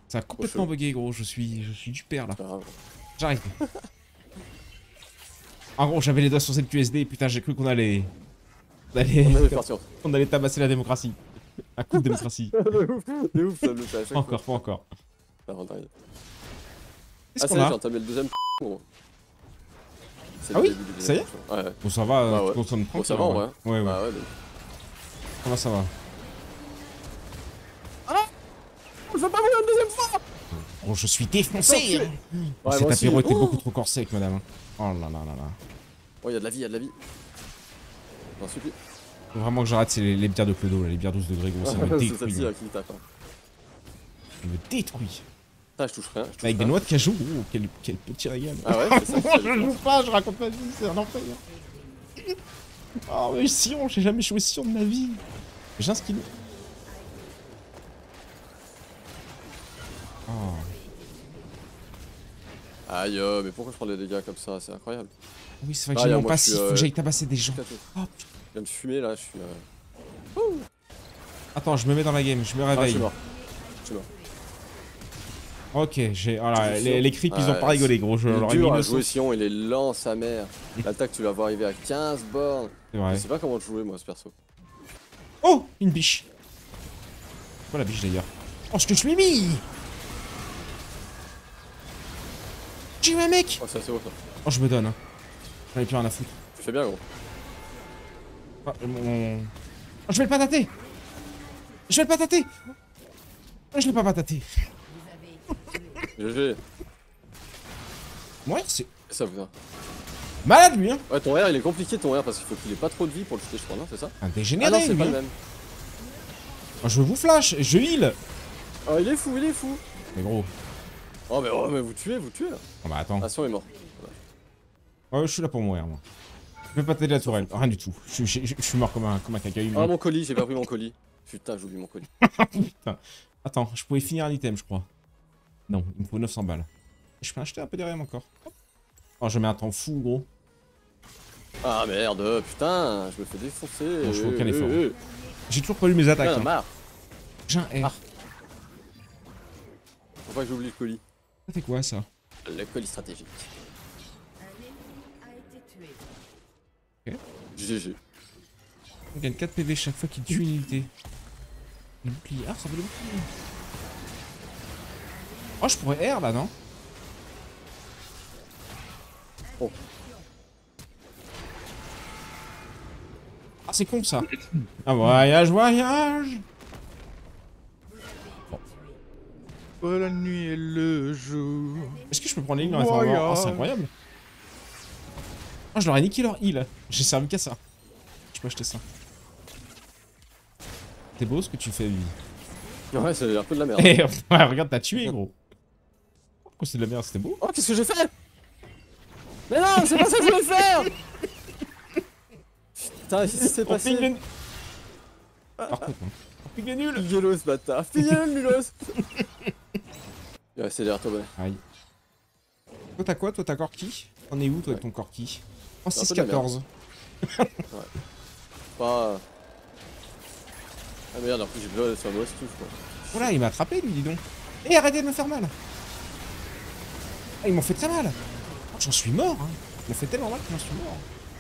Ça a complètement bugué, gros. Je suis du père là. J'arrive. En gros, j'avais les doigts sur cette QSD. Putain, j'ai cru qu'on allait. On allait tabasser la démocratie. Un coup de démocratie. De ouf, ça me le fait à chaque Encore, fois. pas encore. Ça rentre rien. Qu'est-ce Ah, qu'on ça y est, a? j'ai entamé le deuxième. Gros. Ah oui, ça y est. Ouais. Bon, ça va, Bah ouais. tu consommes Bon, ça tranquille. va en vrai. Ouais, ouais. Bah ouais, Comment ça va? Je veux pas mourir une deuxième fois. Bon, je suis défoncé. Ouais, Cet moi aussi. apéro était beaucoup trop corsé, madame. Oh là là là là. Oh, y'a de la vie, y'a de la vie. J'en supplie. Faut vraiment que j'arrête, c'est les bières de Clodo, là, les bières 12 degrés, gros. Ça me C'est détruit. celle-ci qui tape. Ça me détruit. Putain, je touche rien. Avec des noix de cajou, oh, quel petit régal. Ah ouais, c'est ça. Je joue pas, je raconte ma vie, c'est un enfer. Oh mais Sion, j'ai jamais joué Sion de ma vie. J'ai un skill. Oh. Aïe, mais pourquoi je prends des dégâts comme ça? C'est incroyable. Oui, c'est vrai que j'ai mon passif, faut que j'aille tabasser des gens. Oh, je viens de fumer là, je suis. Attends, je me mets dans la game, je me réveille. Je suis mort. Je suis mort. Ok, j'ai. Oh là, les creeps ils ont pas rigolé, gros. Je leur ai mis le jouer Sion, il est lent, sa mère. L'attaque, tu vas voir arriver à 15 bornes. C'est vrai. Je sais pas comment jouer, moi, ce perso. Oh, une biche. C'est quoi la biche d'ailleurs? Oh, ce que je lui ai mis! J'ai eu un mec! Oh, c'est assez beau ça. Oh, je me donne. Hein. J'en ai plus rien à foutre. Tu fais bien, gros. Oh, oh, je vais le patater! Je vais le patater! Je l'ai pas pataté. GG. Ouais, c'est. Ça putain. Malade lui, hein! Ouais, ton R il est compliqué, ton R, parce qu'il faut qu'il ait pas trop de vie pour le shooter, je crois, non? C'est ça? Un dégénéré, Ah non, c'est lui, pas hein. le même. Oh, je vous flash, je heal! Oh, il est fou, il est fou! Mais gros. Oh, mais vous tuez là! Oh, bah attends. Ah, Sion est mort. Ouais, je suis là pour mourir, moi. Je vais pas t'aider la tourelle, rien du tout. Je suis mort comme un cacahuète. Ah, mon colis, j'ai pas pris mon colis. Putain, j'ai oublié mon colis. Putain. Attends, je pouvais finir un item, je crois. Non, il me faut 900 balles. Je peux acheter un peu derrière encore. Oh, je mets un temps fou, gros. Ah merde, putain, je me fais défoncer. Bon, je fais aucun effort. J'ai toujours pas lu mes attaques. Putain, marre. J'ai un R. Faut pas que j'oublie le colis. Ça fait quoi, ça? Le colis stratégique. Ok. GG. On gagne 4 PV chaque fois qu'il tue une unité. Le bouclier. Ah, ça veut le bouclier. Oh, je pourrais R là, non? Oh. Ah, c'est con ça. Ah, voyage, voyage. Bon. Oh, la nuit et le jour. Est-ce que je peux prendre les lignes dans la forme? Oh, c'est incroyable. Oh, je leur ai niqué leur heal. J'ai servi qu'à ça. Je peux acheter ça. C'est beau ce que tu fais, lui. Ouais, c'est un peu de la merde. Eh, ouais, regarde, t'as tué, gros. Pourquoi c'est de la merde? C'était beau? Oh, qu'est-ce que j'ai fait? Mais non, c'est pas ça que je voulais faire! Putain, qu'est-ce qui s'est passé? Ping par contre, hein. On ping les nuls. Figuelos, bâtard. Figuelos, nulos. Il reste derrière toi, bonnet. Aïe. Toi, t'as quoi? Toi, t'as Corki? T'en es où, toi, avec ton Corki? Oh, un peu de la 6-14. Pas. Ah merde, en plus j'ai besoin sur le boss tout, quoi. Voilà, il m'a attrapé, lui, dis donc. Eh, arrêtez de me faire mal. Ah, ils m'ont fait très mal. Oh, j'en suis mort, hein. Ils m'ont fait tellement mal que j'en suis mort.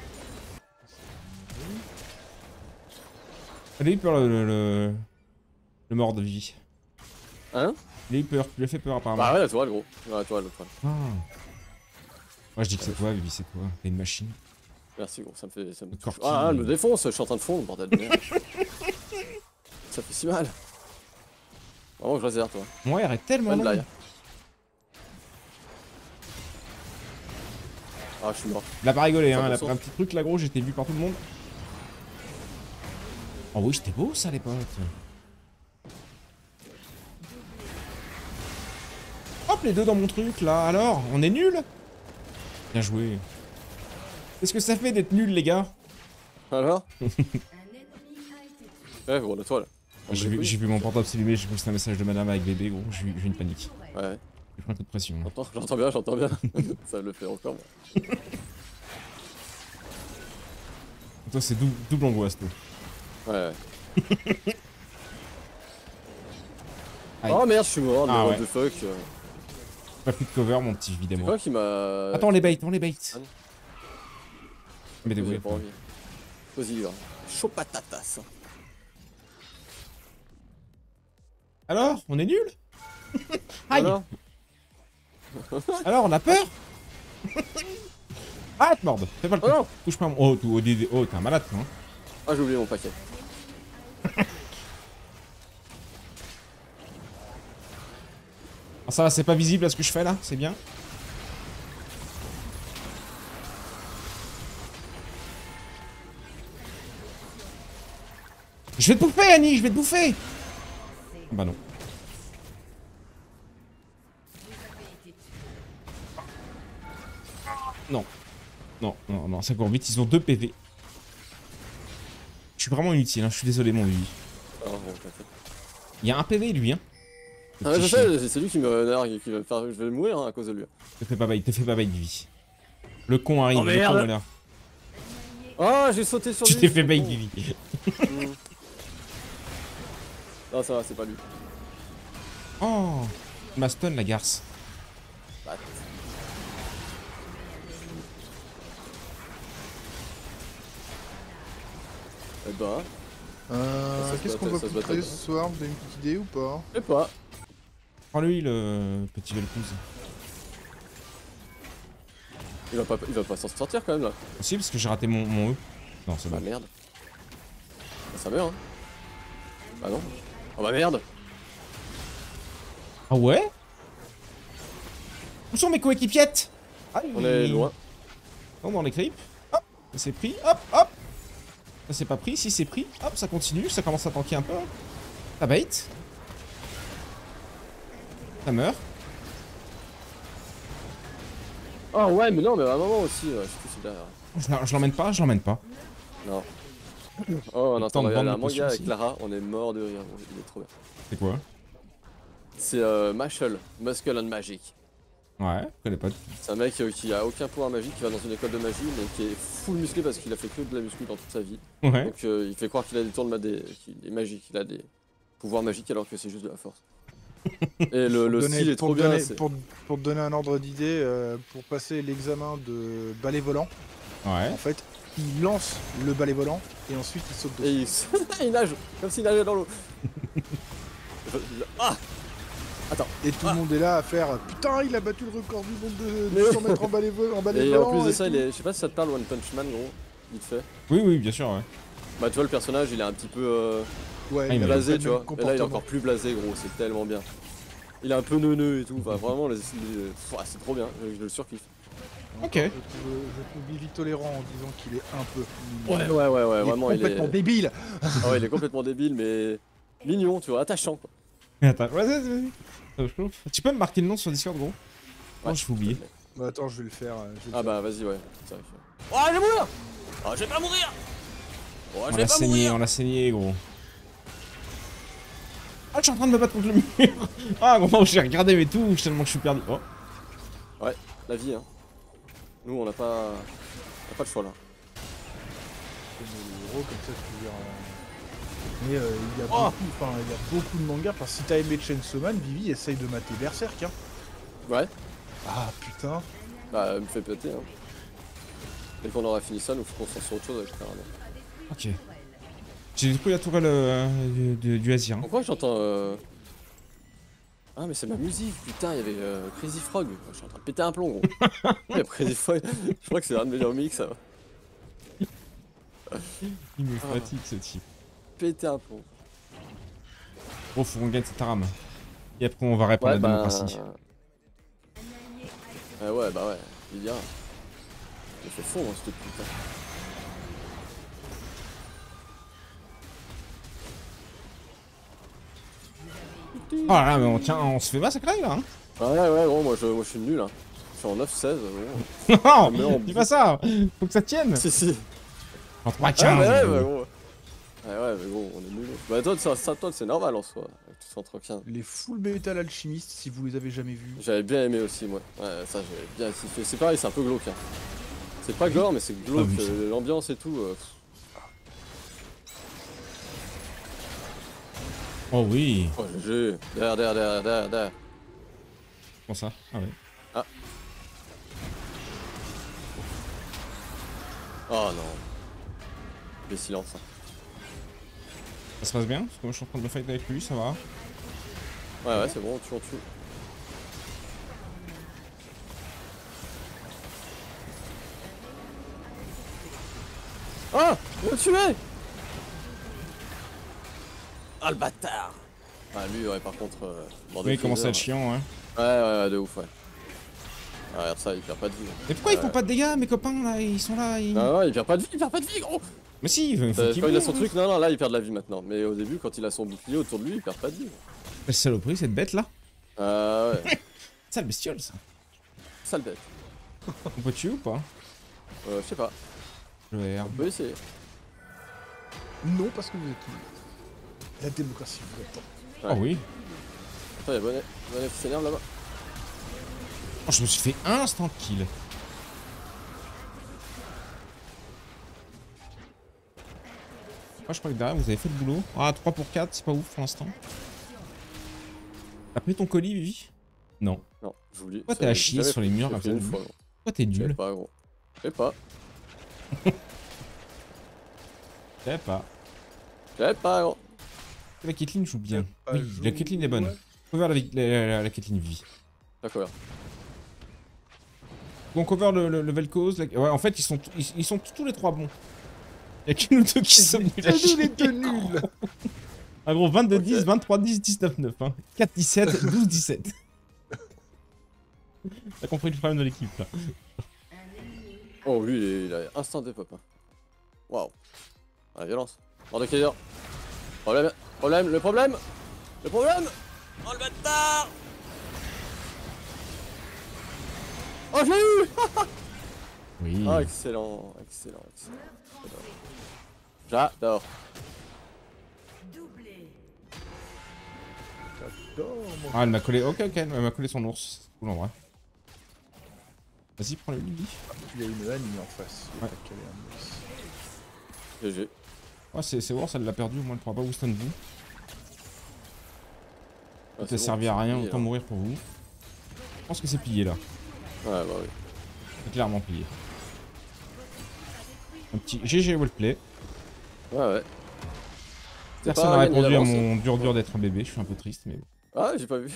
Il a eu peur, le mort de vie. Hein? Il a eu peur, tu lui as fait peur, apparemment. Bah ouais, la tourelle, gros. Ouais, la tourelle, Ah. Moi, je dis que c'est toi, Vivi, c'est toi. T'es une machine. Merci, gros, ça me fait. Ça me... Corki. Ah, elle me défonce, je suis en train de fondre, bordel de merde. Ça fait si mal. Vraiment que je reste derrière toi. Mon R est tellement Même long. derrière. Ah, je suis mort. Il a pas rigolé, hein. 100%. Elle a pris un petit truc là, gros. J'étais vu par tout le monde. Oh oui, c'était beau ça, les potes. Hop, les deux dans mon truc là. Alors, on est nuls? Bien joué. Qu'est-ce que ça fait d'être nul, les gars? Alors? Ouais, gros, la toile. J'ai vu mon portable s'allumer, j'ai cru que c'était un message de madame avec bébé, gros. J'ai eu une panique. Ouais. J'ai pris un coup de pression. Là. J'entends bien, j'entends bien. Ça le fait encore, moi. Toi, c'est double angoisse, toi. Ouais, ouais. Aïe. Oh merde, je suis mort, mais Ah what ouais. the fuck. Pas plus de cover, mon petit, C'est évidemment. quoi qui m'a. Attends, on les bait, on les bait. Ah non. Mais J'ai débrouille. pas envie. Vas-y, va. Chaud patatas. Alors, on est nul. Aïe. Alors Alors, on a peur. Ah, te morde. Fais pas le coup. Oh non. Touche pas à mon... Oh, t'es un malade, toi. Hein. Ah, j'ai oublié mon paquet. Ah, ça va, c'est pas visible à ce que je fais là, c'est bien. Je vais te bouffer, Annie, je vais te bouffer. Bah non. Non. Non, non, non, ça court vite, ils ont 2 PV. Je suis vraiment inutile, hein. Je suis désolé, mon lui. Ah, bon, t'inquiète. Il y a un PV, lui, hein. Le Ah, je petit chien. sais, c'est lui qui me nargue et qui va me faire. Je vais mourir hein, à cause de lui. Te fais pas bait, Vivi. Le con arrive, Oh, le merde. con est là. Ah, j'ai sauté sur lui. Tu t'es fait ce bait, con. Vivi. Non, ça va, c'est pas lui. Oh, ma stun, la garce. Bat. Eh ben, Ça se Qu'est-ce bat- qu'on va ça se bat poutrer pas. ce soir? Vous avez une petite idée ou pas? je sais pas. Prends-lui le petit Vel'Kouz. Il va pas s'en sortir quand même là. Si, parce que j'ai raté mon E. Non, c'est Bah bon. merde. Bah, ça meurt hein. Bah non. Oh bah merde. Ah ouais? Où sont mes coéquipiettes? Ah, On est loin. Non, dans les creeps. Hop, ça c'est pris. Hop, hop. Ça c'est pas pris. Si c'est pris, hop, ça continue. Ça commence à tanker un peu. Ça bait. Ça meurt. Oh ouais, mais non, mais à un moment aussi, je sais plus c'est derrière. Je l'emmène pas, je l'emmène pas. Non. Oh, on Le est temps en de train de regarder vendre un nos potions manga avec aussi. Clara, on est mort de rire, il est trop bien. C'est quoi? C'est Muscle, Muscle and Magic. Ouais, je connais pas. C'est un mec qui a aucun pouvoir magique, qui va dans une école de magie, mais qui est full musclé parce qu'il a fait que de la muscu dans toute sa vie. Ouais. Donc il fait croire qu'il a des tours qu'il est magique, qu'il a des pouvoirs magiques alors que c'est juste de la force. Et le style est trop bien. Pour te donner un ordre d'idée, pour passer l'examen de balai volant, Ouais. en fait, il lance le balai volant et ensuite il saute Et dessus. il nage, comme s'il nageait dans l'eau. Ah. Et tout le monde est là à faire putain, il a battu le record du monde Mais de oui. 100 mètres en balai Et volant. en plus de ça, tout. je sais pas si ça te parle One Punch Man, gros, vite fait. Oui, oui, bien sûr, ouais. Bah tu vois le personnage, il est un petit peu Ouais, Ah, il a m'a blasé, le tu même vois. Et là il est comportement. encore plus blasé, gros, c'est tellement bien. Il est un peu neuneux et tout, enfin vraiment, c'est trop bien, je le surkiffe. Ok. Je peux vite tolérant en disant qu'il est un peu Ouais, il est vraiment, complètement débile. Ah ouais, il est complètement débile, mais mignon, tu vois, attachant. Quoi. Attends, vas-y. Tu peux me marquer le nom sur Discord, gros? Oh, je vais oublier. Bah attends, je vais le faire. Ah bah vas-y, ouais. C'est vrai que- Oh, je vais mourir. Oh, je vais pas mourir. Oh, je On vais l'a pas saigné, mourir. on l'a saigné, gros. Ah, je suis en train de me battre contre le mur. Ah, gros, j'ai regardé mes touches tellement que je suis perdu. Oh. Ouais, la vie, hein. Nous, on n'a pas le choix là. Gros, comme ça, je peux dire. Mais il y a beaucoup de mangas. Parce que si t'as aimé Chainsaw Man, Vivi essaye de mater Berserk. Hein. Ouais. Ah putain. Bah, elle me fait péter, hein. Dès qu'on aura fini ça, nous faut qu'on se sur autre chose avec Clara. Ok. J'ai découvert la tourelle du Azir. Hein. Pourquoi j'entends Ah mais c'est ma musique, putain, il y avait Crazy Frog. Je suis en train de péter un plomb, gros. Il y a Crazy Frog, je crois que c'est un de mes meilleurs mix, ça va. Il me fatigue ce type. Péter un plomb. Bon, faut qu'on gagne cette rame. Et après, on va répondre à la démocratie. Ouais, bah ouais, il y a. Il fait fond, hein, cette putain. Oh là là, mais on se fait massacrer là. Hein. Ouais, gros, moi je suis nul, hein. Je suis en 9-16, gros. Non, mais on- dis pas ça. Faut que ça tienne. Si, si. En 3 Ah, 15. mais ouais, bah gros. Ouais, mais gros, on est nuls. Bah toi, toi c'est normal en soi. Tu sens trop bien. Les Full Metal Alchemist, si vous les avez jamais vus. J'avais bien aimé aussi, moi. Ouais, ça j'avais bien kiffé. C'est pareil, c'est un peu glauque. Hein. C'est pas gore, mais c'est glauque. vu ça. L'ambiance et tout. Oh oui. Oh, GG. Derrière. Comment ça? Ah ouais. Ah. Oh non. Les silences. Hein. Ça se passe bien? Parce que moi je suis en train de me fight avec lui, ça va. Ouais, c'est bon, on tue. Ah! Il m'a tué! Ah le bâtard! Ah lui, ouais, par contre... bord de Oui, il commence à être freezer, chiant, hein. ouais, de ouf, ouais. Ah, regarde ça, il perd pas de vie. Mais pourquoi ils font pas de dégâts, mes copains, là? Ils sont là, ils... Non, il perd pas de vie, gros! Mais si, il faut qu'il Quand il a meure, son hein. truc, non, là, il perd de la vie maintenant. Mais au début, quand il a son bouclier autour de lui, il perd pas de vie. Quelle saloperie, cette bête-là. Ah ouais, Sale bestiole, ça. sale bête. On peut tuer ou pas? Je sais pas, Le R. on peut essayer. Non, parce que vous êtes tous. La démocratie vous attend. Oh oui. Attends, y'a Bonnet qui s'énerve là-bas. Oh, je me suis fait instant kill. Moi, je crois que derrière, vous avez fait le boulot. Ah, 3 pour 4, c'est pas ouf pour l'instant. T'as pris ton colis, Vivi? Non. Non, j'oublie. Pourquoi t'es à chier sur les murs comme ça? une fois, gros. Pourquoi t'es Je sais nul? pas, gros. Je sais pas. Je sais pas. Je sais pas, gros. La Caitlyn joue bien. Pas Oui, joue, la Caitlyn est bonne. ouais. Cover la Caitlyn Vivi. D'accord. On cover le Vel'Koz. Ouais, en fait, ils sont tous les trois bons. Y'a que nous deux qui sommes nuls à Nous les chier. deux nuls. En gros, 22-10, Ok. 23-10, 19-9. Hein. 4-17, 12-17. T'as compris le problème de l'équipe, là. Oh, lui, il a instant des pop. Hein. Waouh. Ah, la violence. Mort de Kaiser. Le problème. Oh, le bâtard. Oh, je l'ai eu. Oui. Ah, excellent. J'adore. J'adore, moi. Ah, elle m'a collé. Ok, elle m'a collé son ours. C'est cool en vrai. Vas-y, prends le Lily. Il y a une Annie en face. Il Ouais. a pas calé un boss. GG. Ouais, c'est worse, elle l'a perdu. Au moins, elle pourra pas vous stun vous. Ah, Ça servi à rien, autant mourir pour vous. Je pense que c'est plié là. Ouais, bah oui. C'est clairement plié. Un petit GG Wellplay. Ouais. Personne n'a répondu à mon dur d'être un bébé. Je suis un peu triste, mais. Ah, j'ai pas vu.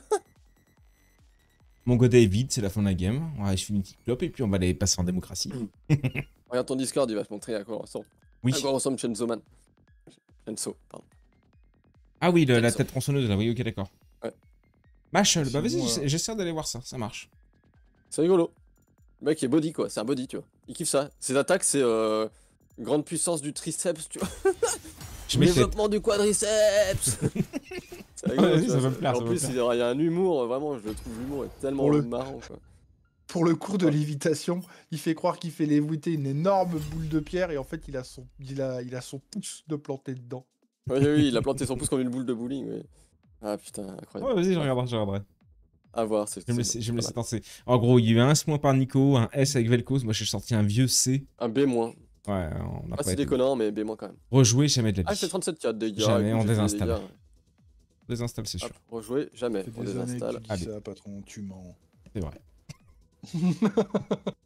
Mon godet est vide, c'est la fin de la game. Ouais, je finis une petite clope et puis on va aller passer en démocratie. Regarde ton Discord, il va te montrer à quoi ressemble. Oui. À quoi ressemble Shenzo Man. Shenzo, pardon. Ah oui, la Jackson. tête tronçonneuse là, oui, ok, d'accord. Ouais. Machel, bah Sinon, vas-y, j'essaie d'aller voir ça, ça marche. C'est rigolo. Le mec est body quoi, c'est un body, tu vois. Il kiffe ça. Ses attaques, c'est grande puissance du triceps, tu vois. Je mets tête. Développement du quadriceps. C'est rigolo, Ouais, tu ça vois, va me plaire, En ça va me plus, plaire. il y a un humour, vraiment, je trouve l'humour est tellement Pour le- marrant quoi. Pour le cours de lévitation, il fait croire qu'il fait léviter une énorme boule de pierre et en fait il a son pouce de planté dedans. Oui, il a planté son pouce comme une boule de bowling, oui. Ah putain, incroyable. Ouais, vas-y, je regarderai. À voir, c'est Je vais me laisser, c'est je vais me pas laisser mal. tenter. En gros, il y a eu un S- par Nico, un S avec Vel'Koz. Moi, j'ai sorti un vieux C. Un B-. Ouais, on a Pas pas si été. déconnant, mais B- quand même. Rejouer, jamais de la Ah, vie. c'est 37 4 dégâts. Jamais, écoute, on j'ai fait des désinstalle. dégâts. On désinstalle, c'est sûr. Hop, rejouer, jamais. Ça fait On des années que désinstalle. tu dis Allez. ça, patron, tu mens. C'est vrai.